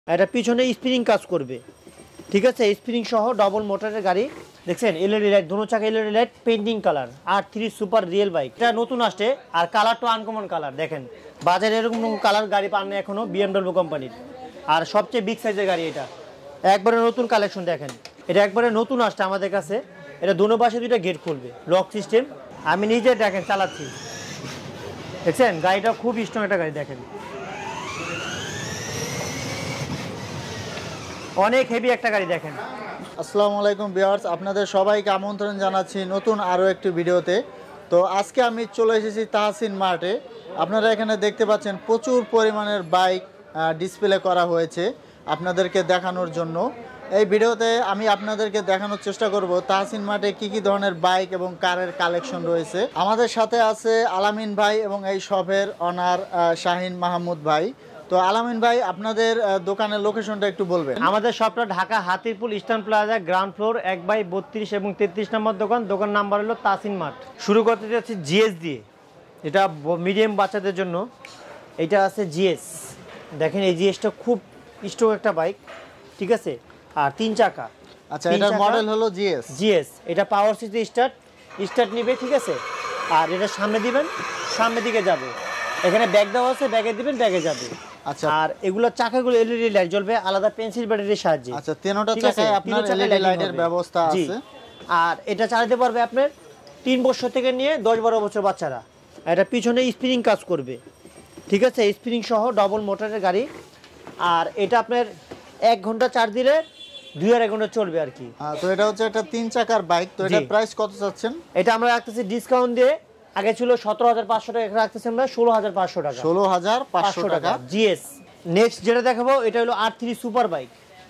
এটা পিছনে স্প্রিং কাজ করবে, ঠিক আছে। স্প্রিং সহ ডবল মোটরের গাড়ি দেখছেন, এলইডি লাইট, দুনো চাকা LED light, painting colour, R3 super real bike. এটা নতুন আসছে আর কালারটা আনকমন কালার। দেখেন বাজারে এরকম কালার গাড়ি পান না এখনো BMW কোম্পানির, আর সবচেয়ে বিগ সাইজের গাড়ি এটা, একবারে নতুন কালেকশন। দেখেন এটা একবারে নতুন আসছে আমাদের কাছে। এটা দুনো পাশে দুইটা গেট খুলবে, লক সিস্টেম। আমি নিজে দেখেন চালাচ্ছি, দেখছেন গাড়িটা খুব স্ট্রং একটা গাড়ি। দেখেন অনেক হেভি একটা গাড়ি। দেখেন আসসালামু আলাইকুম ভিউয়ার্স, আপনাদের সবাইকে আমন্ত্রণ জানাচ্ছি নতুন আরও একটি ভিডিওতে। তো আজকে আমি চলে এসেছি তাহসিন মার্টে। আপনারা এখানে দেখতে পাচ্ছেন প্রচুর পরিমাণের বাইক ডিসপ্লে করা হয়েছে আপনাদেরকে দেখানোর জন্য। এই ভিডিওতে আমি আপনাদেরকে দেখানোর চেষ্টা করব তাহসিন মার্টে কী কী ধরনের বাইক এবং কারের কালেকশন রয়েছে। আমাদের সাথে আছে আলামিন ভাই এবং এই শপের অনার শাহিন মাহমুদ ভাই। তো আলামিন ভাই, আপনাদের দোকানের লোকেশনটা একটু বলবেন। আমাদের শপটা Dhaka Hatirpool Eastern Plaza, ground floor 1/32 এবং 33 নম্বর দোকান। দোকান নাম্বার হলো তাহসিন মার্ট। শুরু করতে যাচ্ছি জিএস দিয়ে, এটা মিডিয়াম বাচ্চাদের জন্য। এটা আছে জিএস, দেখেন এই জিএসটা খুব স্ট্রং একটা বাইক, ঠিক আছে। আর 3 চাকা। আচ্ছা, এটার মডেল হলো জিএস। এটা পাওয়ার সিতে স্টার্ট নিবে, ঠিক আছে। আর এটা সামনে দিবেন, সামনের দিকে যাবে। এখানে ব্যাগ দেওয়া আছে, ব্যাগে দিবেন, ব্যাগে যাবে। আচ্ছা, আর এগুলো চাকাগুলো এলইডি লাইট জ্বলবে আলাদা পেন্সিল ব্যাটারির সাহায্যে। আচ্ছা, তিনটা চাকায় আপনার এলইডি লাইটের ব্যবস্থা আছে। আর এটা চালাতে পারবে আপনার 3 বছর থেকে নিয়ে 10-12 বছর বাচ্চারা। এটা পিছনে স্প্রিং কাজ করবে, ঠিক আছে, স্প্রিং সহ ডবল মোটরের গাড়ি। আর এটা আপনার 1 ঘন্টা চার্জ দিলে 2-2.5 ঘন্টা চলবে আর কি। তো এটা হচ্ছে একটা 3 চাকার বাইক। তো এটা প্রাইস কত চাচ্ছেন? এটা আমরা রাখতেছি ডিসকাউন্ট দিয়ে, আগে ছিল 17,500 টাকা, এখন রাখতেছি আমরা 16,500 টাকা। 16,500 টাকা জিএস। নেক্সট যেটা দেখাবো এটা হলো R3 সুপার বাইক।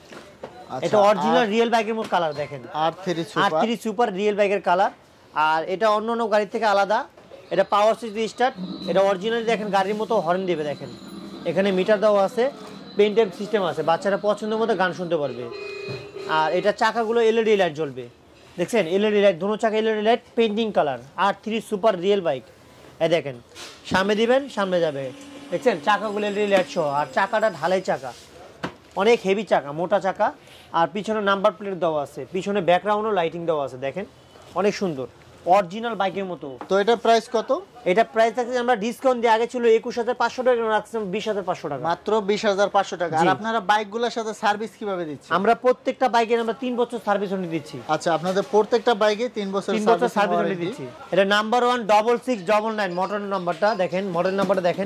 এটা অরিজিনাল রিয়েল বাইকের মতো কালার। দেখেন R3 সুপার রিয়েল বাইকের কালার। আর এটা অন্য গাড়ির থেকে আলাদা। এটা পাওয়ার সিটি স্টার্ট। এটা অরিজিনাল দেখেন গাড়ির মতো হর্ন দেবে। দেখেন এখানে মিটার দেওয়া আছে, পেন্টেম সিস্টেম আছে, বাচ্চারা পছন্দের মতো গান শুনতে পারবে। আর এটা চাকাগুলো এলইডি লাইট জ্বলবে, দেখছেন এলইডি লাইট, দুনো চাকা LED light, painting colour, R3 super real bike. এই দেখেন সামনে দিবেন, সামনে যাবে, দেখছেন চাকাগুলো এলইডি লাইট সহ। আর চাকাটা ঢালাই চাকা, অনেক হেভি চাকা, মোটা চাকা। আর পিছনে নাম্বার প্লেট দেওয়া আছে, পিছনে ব্যাকগ্রাউন্ডও লাইটিং দেওয়া আছে। দেখেন অনেক সুন্দর, অরিজিনাল বাইকের মতো। তো এটা প্রাইস কত? এটা প্রাইস থাকছে আমরা ডিসকাউন্ট দিয়ে, আগে ছিল 21,500 টাকা, রাখছিলাম 20,500 টাকা, মাত্র 20,500 টাকা। আর আপনারা বাইকগুলোর সাথে সার্ভিস কিভাবে দিচ্ছেন? আমরা প্রত্যেকটা বাইকের আমরা 3 বছর সার্ভিস ওয়ারেন্টি দিচ্ছি। আচ্ছা, আপনাদের প্রত্যেকটা বাইকে 3 বছর সার্ভিস ওয়ারেন্টি দিচ্ছি। এটা নাম্বার 16699 মডেল নাম্বারটা দেখেন, মডেল নাম্বারটা দেখেন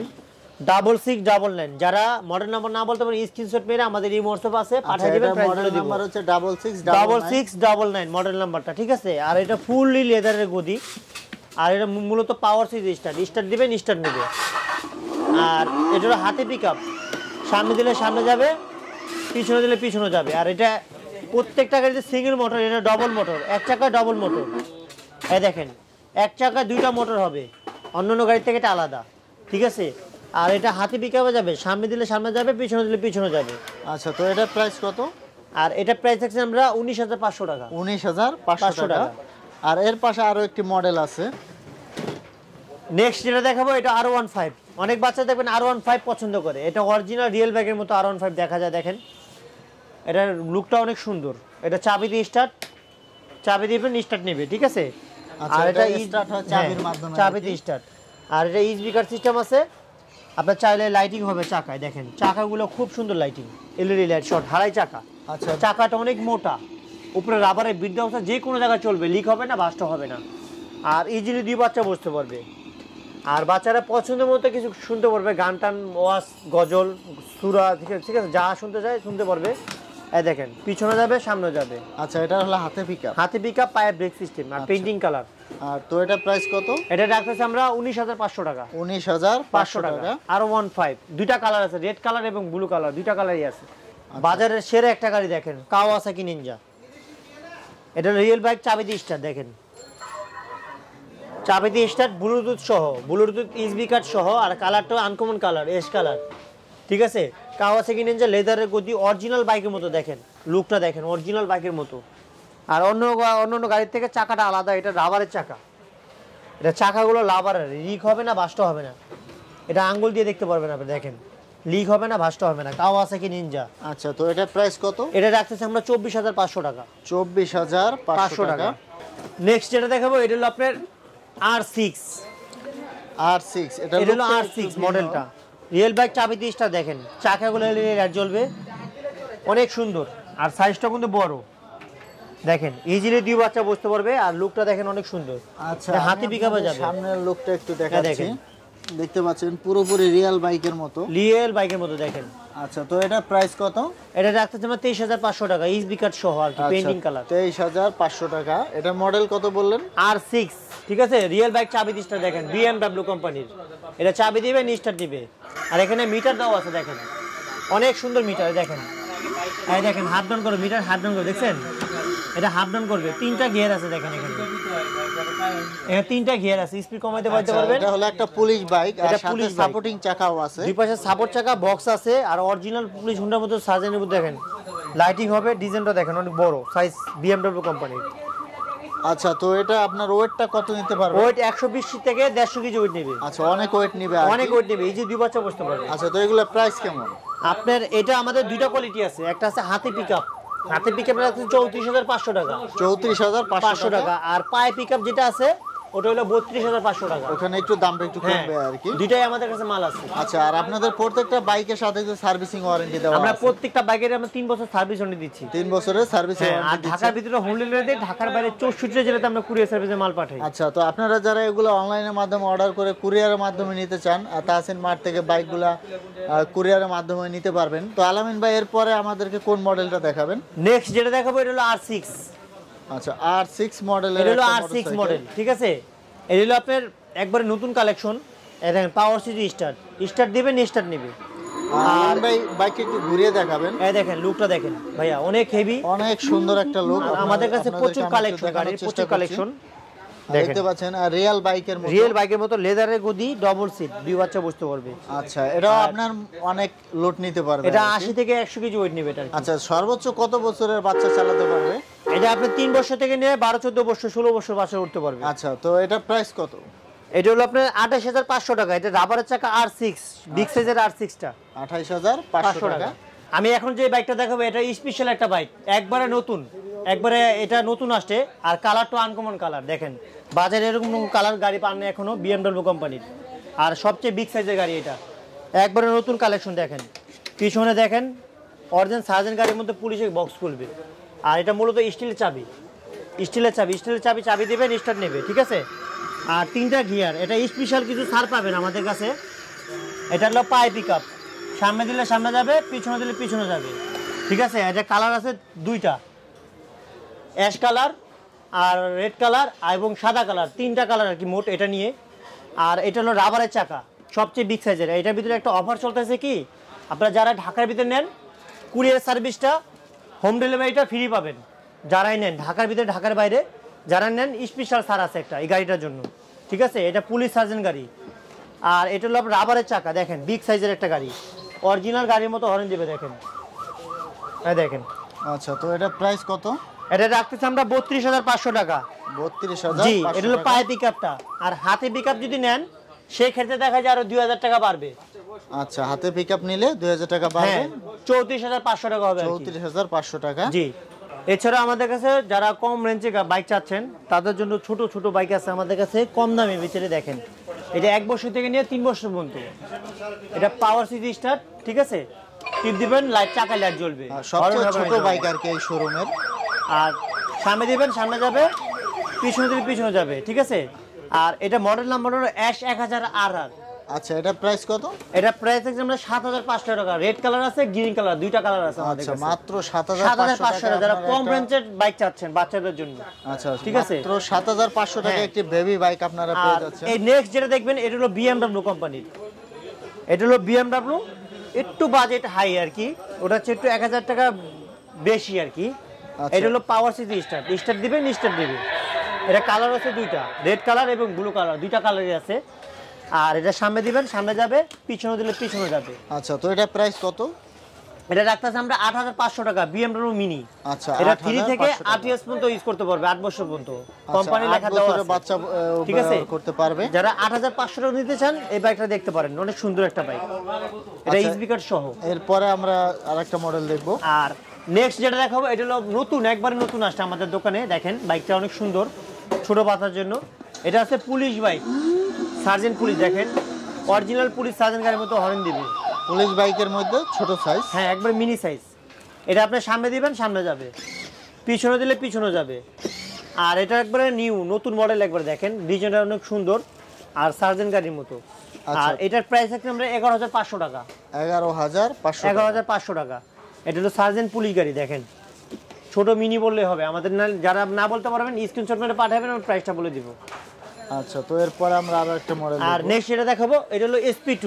6699। যারা মডেল নাম্বার না বলতে পারেন স্ক্রিনশট মেরে আমাদের এই হোয়াটসঅ্যাপ আছে পাঠিয়ে দিবেন, প্রাইস মডেল নাম্বার হচ্ছে 6699 মডেল নাম্বারটা, ঠিক আছে। আর এটা ফুললি লেদারের গদি। আর এটা মূলত পাওয়ার সিট স্টার্ট দিবেন, স্টার্ট নেবে। আর এটা হলো হাতে পিকআপ, সামনে দিলে সামনে যাবে, পিছনে দিলে পিছনে যাবে। আর এটা প্রত্যেকটা গাড়িতে সিঙ্গেল মোটর, এটা ডবল মোটর, 1 চাকা ডবল মোটর। এই দেখেন 1 চাকা 2টা মোটর হবে, অন্যান্য গাড়ি থেকে এটা আলাদা, ঠিক আছে। আর এটা হাতে পিকআপে যাবে, সামনে দিলে সামনে যাবে, পিছনে দিলে পিছনে যাবে। আচ্ছা, তো এটার প্রাইস কত? আর এটা প্রাইস থাকছে আমরা 19,500 টাকা। 19,500 টাকা। আর এর পাশে আরো একটি মডেল আছে। নেক্সট যেটা দেখাবো এটা R15। অনেক বাচ্চা দেখবেন R15 পছন্দ করে। এটা অরিজিনাল রিয়েল বাইকের মতো R15 দেখা যায়। দেখেন এটার লুকটা অনেক সুন্দর। এটা চাবি দিয়ে স্টার্ট, চাবি দিবেন স্টার্ট নেবে, ঠিক আছে। আর এটা স্টার্ট হয় চাবির মাধ্যমে, চাবি দিয়ে স্টার্ট। আর এটা স্পিকার সিস্টেম আছে, আপনার চাইলে লাইটিং হবে চাকায়। দেখেন চাকাগুলো খুব সুন্দর লাইটিং, এলইডি লাইট শর্ট, ঢালাই চাকা। আচ্ছা, চাকাটা অনেক মোটা, উপরে রাবারের বিট দেওয়া আছে, যে কোনো জায়গায় চলবে, লিক হবে না, বাস্ট হবে না। আর ইজিলি 2 বাচ্চা বসতে পারবে। আর বাচ্চারা পছন্দের মতো কিছু শুনতে পারবে, গান টান, ওয়াজ, গজল, সুরা, ঠিক আছে, যা শুনতে চায় শুনতে পারবে। এই দেখেন পিছনে যাবে, সামনে যাবে। আচ্ছা, এটা হলো হাতে পিকআপ, পায়ের ব্রেক সিস্টেম আর পেন্টিং কালার। আর তো এটা প্রাইস কত? এটা রাখতেছি আমরা 19,500 টাকা। 19,500 টাকা। আর 15 দুইটা কালার আছে, রেড কালার এবং ব্লু কালার, দুইটা কালারই আছে। বাজারের সেরা একটা গাড়ি দেখেন, কাওয়াসাকি নিনজা। এটা রিয়েল বাইক, চাবি দিয়ে স্টার্ট। দেখেন চাবি দিয়ে স্টার্ট, ব্লুটুথ সহ, ব্লুটুথ ইউএসবি কার্ড সহ। আর কালারটা আনকমন কালার, এস কালার, ঠিক আছে। কাওয়াসাকি নিনজা, লেদারের গদি, অরিজিনাল বাইকের মতো। দেখেন লুকটা দেখেন, অরিজিনাল বাইকের মতো। আর অন্য গাড়ির থেকে চাকাটা আলাদা, এটা রাবারের চাকা। এটা চাকাগুলো রাবারের, লিক হবে না, বাস্ট হবে না। এটা আঙ্গুল দিয়ে দেখতে পারবেন আপনি। দেখেন লিক হবে না, ভাস্ট হবে না। Kawasaki Ninja. আচ্ছা, তো এটা প্রাইস কত? এটা রাখতেছি আমরা 24,500 টাকা। 24,500 টাকা। নেক্সট যেটা দেখাবো এটা হলো আপনার R6। এটা হলো R6 মডেলটা। রিয়েল বাইক চাবি দিশটা দেখেন, চাকাগুলো রেড জ্বলবে, অনেক সুন্দর। আর সাইজটা কিন্তু বড়, দেখেন ইজিলি দুই বাচ্চা বসতে পারবে। আর লুকটা দেখেন অনেক সুন্দর। আচ্ছা, হাতি পিকআপে যাবে। সামনের লুকটা একটু দেখাচ্ছি, দেখতে পাচ্ছেন পুরোপুরি রিয়েল বাইকের মতো। দেখেন। আচ্ছা, তো এটা প্রাইস কত? এটা রাখতেছি আমরা 23,500 টাকা, ইসবি কাট সহ আর কি, পেইন্টিং কালার। 23,500 টাকা। এটা মডেল কত বললেন? R6, ঠিক আছে। রিয়েল বাইক চাবি দিশটা দেখেন, BMW কোম্পানির। এটা চাবি দিবে, স্টার্ট দিবে। আর এখানে মিটার দাও আছে দেখেন, অনেক সুন্দর মিটার। দেখেন এই দেখেন, হাফ ডাউন করে মিটার, হাফ ডাউন করে, দেখছেন এটা হাফ ডাউন করবে। 3টা গিয়ার আছে দেখেন, এখানে 3টা গিয়ার আছে, স্পিড কমাইতে পারবেন। এটা হলো একটা পুলিশ বাইক, আর সাথে সাপোর্টিং চাকাও আছে, দুই পাশে সাপোর্ট চাকা, বক্স আছে। আর অরিজিনাল পুলিশ হুন্ডার মতো সাজানোর মধ্যে দেখেন লাইটিং হবে, ডিজাইনটা দেখেন অনেক বড় সাইজ, BMW কোম্পানির। আচ্ছা, তো এটা আপনার ওয়েটটা কত নিতে পারবে? ওয়েট 120 থেকে 150 কেজি ওয়েট নেবে। আচ্ছা, অনেক ওয়েট নেবে, অনেক ওয়েট নেবে, এই যে দুই বাচ্চা বসতে পারবে। আচ্ছা, তো এগুলা প্রাইস কেমন? আপনার এটা আমাদের দুইটা কোয়ালিটি আছে, একটা আছে হাতি পিকআপ। হাতি পিকআপ আছে 34,500 টাকা। 34,500 টাকা। আর পায়ে পিকআপ যেটা আছে ওটা হলো 32,500 টাকা। ওখানে একটু দামটা একটু কমবে আর কি। দুইটাই আমাদের কাছে মাল আছে। আচ্ছা, আর আপনাদের প্রত্যেকটা বাইকের সাথে যে সার্ভিসিং ওয়ারেন্টি দেওয়া আছে? আমরা প্রত্যেকটা বাইকের আমরা 3 বছর সার্ভিস ওয়ারেন্টি দিচ্ছি। 3 বছরের সার্ভিস ওয়ারেন্টি। আর ঢাকার ভিতরে হোম ডেলিভারি দেই, ঢাকার বাইরে 64 জেলাতে আমরা কুরিয়ার সার্ভিসে মাল পাঠাই। আচ্ছা, তো আপনারা যারা এগুলো অনলাইনের মাধ্যমে অর্ডার করে কুরিয়ারের মাধ্যমে নিতে চান, তাহসিন মার্ট থেকে বাইকগুলা কুরিয়ারের মাধ্যমে নিতে পারবেন। তো আলামিন ভাই, এরপরে আমাদেরকে কোন মডেলটা দেখাবেন? নেক্সট যেটা দেখাবো এটা হলো R6। আচ্ছা, R6 মডেলের। এটা হলো R6 মডেল, ঠিক আছে। এটা হলো আপনার একবারে নতুন কালেকশন। এটা পাওয়ার সিটি স্টার্ট দিবেন, স্টার্ট নেবে। আর ভাই বাইকটা একটু ঘুরিয়ে দেখাবেন। এই দেখেন লুকটা দেখেন ভাইয়া, অনেক হেভি, অনেক সুন্দর একটা লুক। আমাদের কাছে প্রচুর কালেকশন, গাড়ির প্রচুর কালেকশন দেখতে পাচ্ছেন। আর রিয়েল বাইকের মতো লেদারের গদি, ডবল সিট, দুই বাচ্চা বসতে পারবে। আচ্ছা, এটাও আপনার অনেক লোড নিতে পারবে। এটা 80 থেকে 100 কেজি ওয়েট নেবে এটা। আচ্ছা, সর্বোচ্চ কত বছরের বাচ্চা চালাতে পারবে? এটা আপনি 3 বছর থেকে নিয়ে 12, 14 বছর, 16 বছর বাচ্চা উঠতে পারবে। আচ্ছা, তো এটা প্রাইস কত? এটা হলো আপনার 28,500 টাকা। এটা রাবারের চাকা R6, বিগ সাইজের R6টা 28,500 টাকা। আমি এখন যে বাইকটা দেখাবো এটা স্পেশাল একটা বাইক, একবারে নতুন, একবারে এটা নতুন আসছে। আর কালারটা আনকমন কালার, দেখেন বাজারে এরকম কালার গাড়ি পান না এখনো, BMW কোম্পানির। আর সবচেয়ে বিগ সাইজের গাড়ি এটা, একবারে নতুন কালেকশন। দেখেন পিছনে দেখেন অরিজিনাল সার্জেন্ট গাড়ির মধ্যে পুলিশের বক্স খুলবে। আর এটা মূলত স্টিলের চাবি, চাবি দেবেন, স্টার্ট নেবে, ঠিক আছে। আর 3টা গিয়ার, এটা স্পেশাল কিছু ছাড় পাবেন আমাদের কাছে। এটা হলো পায়ে পিকআপ, সামনে দিলে সামনে যাবে, পিছনে দিলে পিছনে যাবে, ঠিক আছে। এটা কালার আছে 2টা, অ্যাশ কালার আর রেড কালার এবং সাদা কালার, 3টা কালার আর কি মোট এটা নিয়ে। আর এটা হলো রাবারের চাকা, সবচেয়ে বিগ সাইজের। এটার ভিতরে একটা অফার চলতেছে কি, আপনারা যারা ঢাকার ভিতরে নেন কুরিয়ার সার্ভিসটা, হোম ডেলিভারিটা ফ্রি পাবেন। যারাই নেন ঢাকার ভিতরে, ঢাকার বাইরে যারা নেন স্পেশাল ছাড় আছে একটা এই গাড়িটার জন্য, ঠিক আছে। এটা পুলিশ সার্জেন্ট গাড়ি। আর এটা হলো রাবারের চাকা, দেখেন বিগ সাইজের একটা গাড়ি, অরিজিনাল গাড়ির মতো হর্ন দেবে, দেখেন দেখেন। আচ্ছা, তো এটা প্রাইস কত? এটা রাখতেছি আমরা 32,500 টাকা। 32,500। জি, এটা হলো পায়ে পিকআপটা। আর হাতে পিকআপ যদি নেন সেই ক্ষেত্রে দেখা যায় আরো 2,000 টাকা বাড়বে। আচ্ছা, হাতে পিকআপ নিলে 2,000 টাকা বাড়বে, 34,500 টাকা হবে। 34,500 টাকা। জি। এছাড়া আমাদের কাছে যারা কম রেঞ্জে বাইক চাচ্ছেন তাদের জন্য ছোট ছোট বাইক আছে আমাদের কাছে কম দামে ভিতরে। দেখেন এটা 1 বছর থেকে নিয়ে 3 বছর পর্যন্ত। এটা পাওয়ার সিটি স্টার্ট, ঠিক আছে। টিপ দিবেন, লাইট, চাকা লাইট জ্বলবে। সবচেয়ে ছোট বাইক আর কি এই শোরুমের। আর সামনে দিবেন, সামনে যাবে, পিছনে দিলে পিছনে যাবে, ঠিক আছে। আর এটা মডেল নাম্বার হলো S1000RR। আচ্ছা, এটা প্রাইস কত? এটা প্রাইস আছে আমরা 7,500 টাকা। রেড কালার আছে, গ্রিন কালার, 2টা কালার আছে আমাদের কাছে। আচ্ছা, মাত্র 7,500 টাকা। যারা কম রেঞ্জের বাইক চাচ্ছেন বাচ্চাদের জন্য, আচ্ছা ঠিক আছে, মাত্র 7,500 টাকা একটি বেবি বাইক আপনারা পেয়ে যাচ্ছেন। এই নেক্সট যেটা দেখবেন এটা হলো BMW কোম্পানির। এটা হলো BMW, একটু বাজেট হাই আর কি, ওটা হচ্ছে একটু 1,000 টাকা বেশি আর কি। এটা হলো পাওয়ার সিটি স্টার্ট দিবেন, স্টার্ট দিবে। এটা কালার আছে 2টা, রেড কালার এবং ব্লু কালার, 2টা কালারই আছে। আর এটা সামনে দিবেন, সামনে যাবে, পিছনে দিলে পিছনে যাবে। আচ্ছা, তো এটা প্রাইস কত? এটা রাখতেছে আমরা 8500 টাকা BMW মিনি। আচ্ছা, এটা 3 থেকে 8 ইয়ার্স পর্যন্ত ইউজ করতে পারবে, 8 বছর পর্যন্ত কোম্পানি লেখা দেওয়া আছে, বাচ্চা ঠিক আছে করতে পারবে। যারা 8500 টাকা নিতে চান এই বাইকটা দেখতে পারেন, অনেক সুন্দর একটা বাইক, এটা স্পিকার সহ। এরপরে আমরা আরেকটা মডেল দেখব। আর নেক্সট যেটা দেখাবো এটা হলো নতুন, একবারে নতুন আসছে আমাদের দোকানে। দেখেন বাইকটা অনেক সুন্দর, ছোট বাচ্চার জন্য। এটা আছে পুলিশ বাইক, সার্জেন্ট পুলিশ। দেখেন অরিজিনাল পুলিশ সার্জেন্ট গাড়ির মতো হর্ন দিবে। পুলিশ বাইকের মধ্যে ছোট সাইজ, হ্যাঁ একবার মিনি সাইজ। এটা আপনি সামনে দিবেন সামনে যাবে, পিছনে দিলে পিছনে যাবে। আর এটা একবারে নিউ নতুন মডেল, একবার দেখেন ডিজাইনটা অনেক সুন্দর আর সার্জেন্ট গাড়ির মতো। আর এটার প্রাইস আছে আমরা 11500 টাকা। 11500 টাকা। এটা হলো সার্জেন্ট পুলিশ গাড়ি। দেখেন ছোট মিনি বললে হবে, আমাদের যারা না বলতে পারবেন স্ক্রিনশট মেরে পাঠাবেন, আমি প্রাইসটা বলে দিব। আচ্ছা, তো এরপরে আমরা আরো একটা মডেল আর নেক্সট যেটা দেখাবো এটা হলো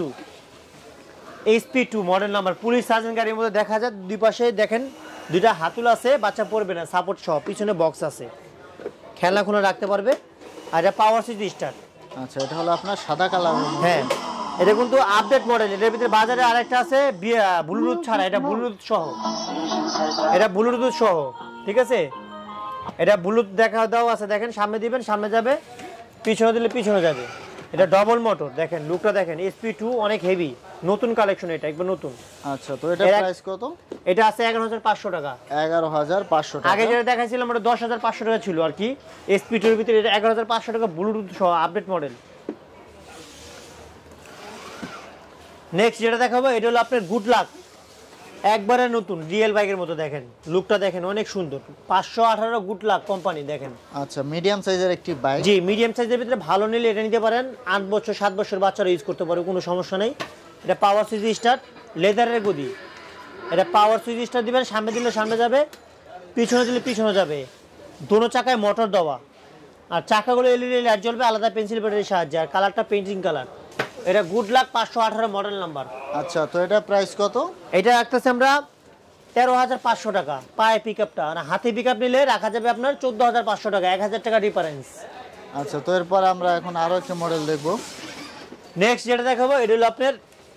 SP2 model number, police sergeant গাড়ির মধ্যে দেখা যায়। দুই পাশে দেখেন দুইটা হাতুল আছে, বাচ্চা পড়বে না, সাপোর্ট সহ, পিছনে বক্স আছে, খেলনা খুলে রাখতে পারবে। আর এটা পাওয়ার সুইচ স্টার্ট। আচ্ছা, এটা হলো আপনার সাদা কালার। হ্যাঁ, এটা কিন্তু আপডেট মডেল। এটার ভিতরে বাজারে আরেকটা আছে ব্লুটুথ ছাড়া, এটা ব্লুটুথ সহ, এটা ব্লুটুথ সহ, ঠিক আছে। এটা ব্লুটুথ দেখা দাও আছে, দেখেন সামনে দিবেন সামনে যাবে, পিছনে দিলে পিছনে যাবে। এটা ডবল মোটর। দেখেন লুকটা দেখেন, SP2 অনেক হেভি, নতুন কালেকশন, এটা একবার নতুন। আচ্ছা, তো এটা প্রাইস কত? এটা আছে 11500 টাকা। 11500 টাকা। আগে যেটা দেখাইছিলাম ওটা 10500 টাকা ছিল আর কি। SP2 এর ভিতরে এটা 11500 টাকা, ব্লুটুথ সহ আপডেট মডেল। নেক্সট যেটা দেখাবো এটা হলো আপনার গুড লাক, একবারে নতুন রিয়েল বাইকের মতো। দেখেন লুকটা দেখেন অনেক সুন্দর, 518 গুড লাক কোম্পানি। দেখেন আচ্ছা, মিডিয়াম সাইজের একটি বাইক। জি, মিডিয়াম সাইজের ভিতরে ভালো নিলে এটা নিতে পারেন। 8 বছর 7 বছর বাচ্চারা ইউজ করতে পারে, কোনো সমস্যা নেই। এটা পাওয়ার সুইচ স্টার্ট, লেদারের গদি। এটা পাওয়ার সুইচ স্টার্ট দিবেন, সামনে দিলে সামনে যাবে, পিছনে দিলে পিছনে যাবে। দোনো চাকায় মোটর দেওয়া, আর চাকাগুলো LED লাইট জ্বলবে আলাদা পেন্সিল ব্যাটারির সাহায্যে। আর কালারটা পেন্টিং কালার। এটা গুড লাক 518 মডেল নাম্বার। আচ্ছা, তো এটা প্রাইস কত? এটা রাখতেছে আমরা 13500 টাকা পায়ে পিকআপটা। আর হাতে পিকআপ নিলে রাখা যাবে আপনার 14500 টাকা, 1000 টাকা ডিফারেন্স। আচ্ছা, তো এরপর আমরা এখন আরো একটা মডেল দেখব। নেক্সট যেটা দেখাবো এটা হলো আপনার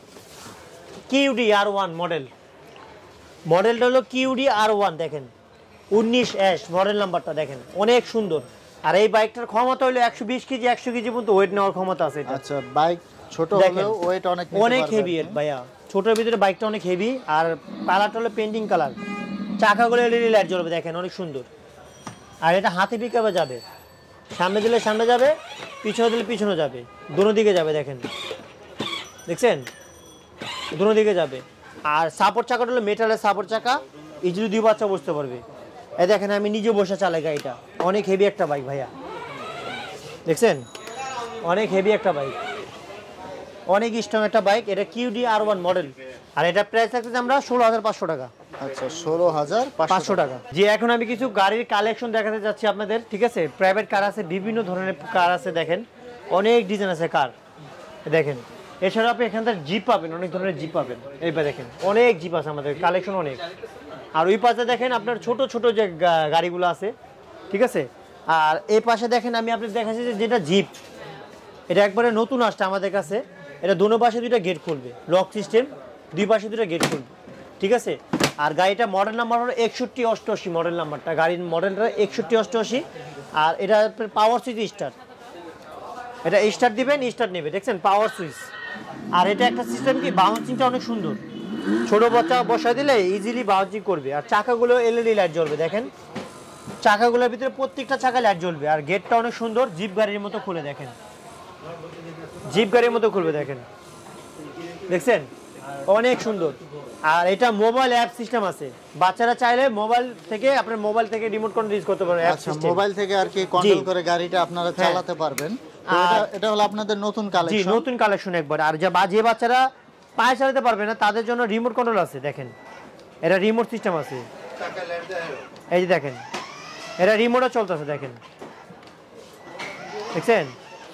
QD R1 মডেল। মডেলটা হলো QD R1। দেখেন 19S মডেল নাম্বারটা, দেখেন অনেক সুন্দর। আর এই বাইকটার ক্ষমতা হলো 120 কেজি 100 কেজি পর্যন্ত ওয়েট নেওয়ার ক্ষমতা আছে এটা। আচ্ছা, বাইক ছোট হলেও ওয়েট অনেক হেভি ভাইয়া, ছোটর ভিতরে বাইকটা অনেক হেভি। আর কালারটা হলো পেন্টিং কালার, চাকাগুলো LED লাইট জ্বলবে, দেখেন অনেক সুন্দর। আর এটা হাতে পিকআপে যাবে, সামনে দিলে সামনে যাবে, পিছনে দিলে পিছনে যাবে, দুনো দিকে যাবে। দেখেন দেখছেন, দুনো দিকে যাবে। আর সাপোর্ট চাকাটা হলো মেটালের সাপোর্ট চাকা, ইজিলি 2 বাচ্চা বসতে পারবে। এই দেখেন আমি নিজে বসে চালাই গাড়িটা, অনেক হেভি একটা বাইক ভাইয়া, দেখছেন অনেক হেভি একটা বাইক, অনেক স্ট্রং একটা বাইক। এটা QD R1 মডেল। আর এটা প্রাইস থাকছে আমরা 16500 টাকা। আচ্ছা, 16500 টাকা। যে এখন আমি কিছু গাড়ির কালেকশন দেখাতে যাচ্ছি আপনাদের, ঠিক আছে। প্রাইভেট কার আছে, বিভিন্ন ধরনের কার আছে, দেখেন অনেক ডিজাইন আছে কার। দেখেন এছাড়া আপনি এখান থেকে জিপ পাবেন, অনেক ধরনের জিপ পাবেন। এইবার দেখেন অনেক জিপ আছে আমাদের, কালেকশন অনেক। আর ওই পাশে দেখেন আপনার ছোট ছোট যে গাড়িগুলো আছে, ঠিক আছে। আর এই পাশে দেখেন আমি আপনাদের দেখাচ্ছি যেটা জিপ, এটা একবারে নতুন আসছে আমাদের কাছে। এটা দুনো পাশে দুইটা গেট খুলবে, লক সিস্টেম, দুই পাশে দুইটা গেট খুলবে, ঠিক আছে। আর গাড়িটা মডেল নাম্বার হলো 6188 মডেল নাম্বারটা, গাড়ির মডেলটা 6188। আর এটা পাওয়ার সুইচ স্টার্ট, এটা স্টার্ট দিবেন স্টার্ট নেবে, দেখছেন পাওয়ার সুইচ। আর এটা একটা সিস্টেম কি, বাউন্সিংটা অনেক সুন্দর, ছোট বাচ্চা বসায় দিলে ইজিলি বাউন্সিং করবে। আর চাকাগুলো LED লাইট জ্বলবে, দেখেন চাকাগুলোর ভিতরে প্রত্যেকটা চাকা লাইট জ্বলবে। আর গেটটা অনেক সুন্দর, জিপ গাড়ির মতো খুলে, দেখেন জিপ গাড়ির মতো খুলবে, দেখেন দেখছেন অনেক সুন্দর। আর এটা মোবাইল অ্যাপ সিস্টেম আছে, বাচ্চারা চাইলে মোবাইল থেকে আপনার মোবাইল থেকে রিমোট কন্ট্রোল ইউজ করতে পারবেন। আচ্ছা, মোবাইল থেকে আর কি কন্ট্রোল করে গাড়িটা আপনারা চালাতে পারবেন। এটা হলো আপনাদের নতুন কালেকশন। জি, নতুন কালেকশন একবার। আর যে বাচ্চারা পায়ে চালাতে পারবে না তাদের জন্য রিমোট কন্ট্রোল আছে, দেখেন এটা রিমোট সিস্টেম আছে। এই যে দেখেন এটা রিমোটও চলতেছে, দেখেন দেখছেন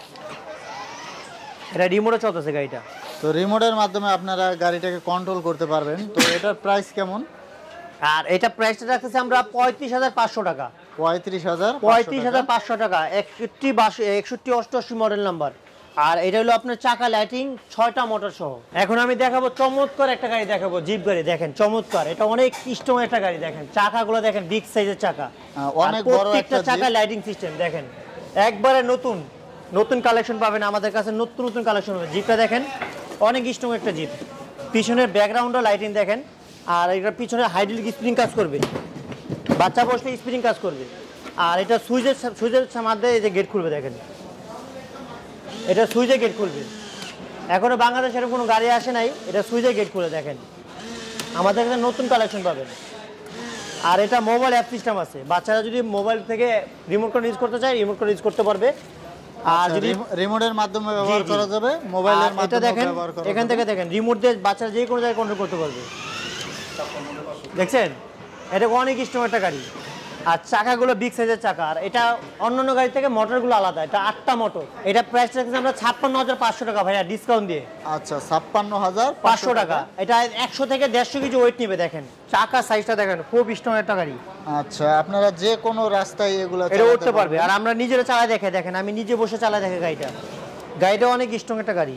এটা রিমোটও চলতেছে গাড়িটা। তো রিমোটের মাধ্যমে আপনারা গাড়িটাকে কন্ট্রোল করতে পারবেন। তো এটার প্রাইস কেমন? আর এটা প্রাইসটা রাখতেছে আমরা 35500 টাকা। 35500 টাকা। 6188 মডেল নাম্বার, আর এটা হলো আপনার চাকা লাইটিং 6টা মোটর সহ। এখন আমি দেখাবো চমৎকার একটা গাড়ি দেখাবো, জিপ গাড়ি দেখেন চমৎকার, এটা অনেক স্ট্রং একটা গাড়ি দেখেন, চাকাগুলো দেখেন বিগ সাইজের চাকা, অনেক বড় একটা চাকা লাইটিং সিস্টেম দেখেন, একবারে নতুন নতুন কালেকশন পাবেন আমাদের কাছে, নতুন নতুন কালেকশন হবে। জিপটা দেখেন অনেক স্ট্রং একটা জিপ, পিছনের ব্যাকগ্রাউন্ডও লাইটিং দেখেন, আর এটা পিছনে হাইড্রোলিক স্প্রিং কাজ করবে, বাচ্চা বসলে স্প্রিং কাজ করবে। আর এটা সুইচের মাধ্যমে এই যে গেট খুলবে দেখেন, এটা সুইচে গেট খুলবে, এখনো বাংলাদেশে এরকম কোনো গাড়ি আসে নাই, এটা সুইচে গেট খুলে দেখেন, আমাদের কাছে নতুন কালেকশন পাবেন। আর এটা মোবাইল অ্যাপ সিস্টেম আছে, বাচ্চারা যদি মোবাইল থেকে রিমোট কন্ট্রোল ইউজ করতে চায় রিমোট কন্ট্রোল ইউজ করতে পারবে। আর যদি রিমোটের মাধ্যমে ব্যবহার করা যাবে, মোবাইলের মাধ্যমে দেখেন ব্যবহার করা এখান থেকে দেখেন রিমোট দিয়ে বাচ্চারা যে কোনো জায়গায় কন্ট্রোল করতে পারবে, দেখছেন এটা অনেক স্ট্রং একটা গাড়ি। আর চাকাগুলো বিগ সাইজের চাকা, আর এটা অন্যান্য গাড়ি থেকে মোটরগুলো আলাদা, এটা 8টা মোটর। এটা প্রাইস রাখছি আমরা 56,500 টাকা ভাইয়া, ডিসকাউন্ট দিয়ে। আচ্ছা 56,500 টাকা। এটা 100 থেকে 150 কেজি ওয়েট নিবে দেখেন, চাকা সাইজটা দেখেন খুব স্ট্রং একটা গাড়ি। আচ্ছা আপনারা যে কোনো রাস্তায় এগুলো এটা উঠতে পারবে, আর আমরা নিজেরা চালায় দেখে দেখেন, আমি নিজে বসে চালায় দেখে গাড়িটা অনেক স্ট্রং একটা গাড়ি।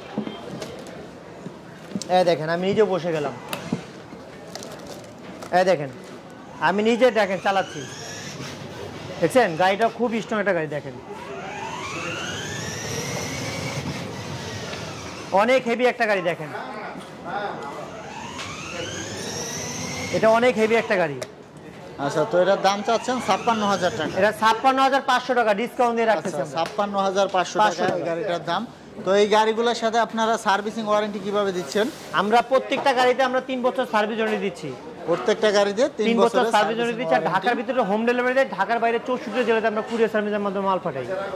এই দেখেন আমি নিজে বসে গেলাম, এই দেখেন আমি নিজে দেখেন চালাচ্ছি, দেখছেন গাড়িটা খুব স্ট্রং একটা গাড়ি দেখেন, অনেক হেভি একটা গাড়ি দেখেন, এটা অনেক হেভি একটা গাড়ি। আচ্ছা তো এটার দাম চাচ্ছেন 56,000 টাকা? এটা 56,500 টাকা ডিসকাউন্ট দিয়ে রাখতেছি। 56,500 টাকা এই গাড়িটার দাম। তো এই গাড়িগুলোর সাথে আপনারা সার্ভিসিং ওয়ারেন্টি কিভাবে দিচ্ছেন? আমরা প্রত্যেকটা গাড়িতে আমরা 3 বছর সার্ভিস ওয়ারেন্টি দিচ্ছি, প্রত্যেকটা গাড়িতে 3 বছর বছরের সার্ভিস ওয়ারেন্টি দিচ্ছি। আর ঢাকার ভিতরে হোম ডেলিভারি দেয়, ঢাকার বাইরে 64 জেলাতে আমরা কুরিয়ার সার্ভিসের মাধ্যমে মাল পাঠাই।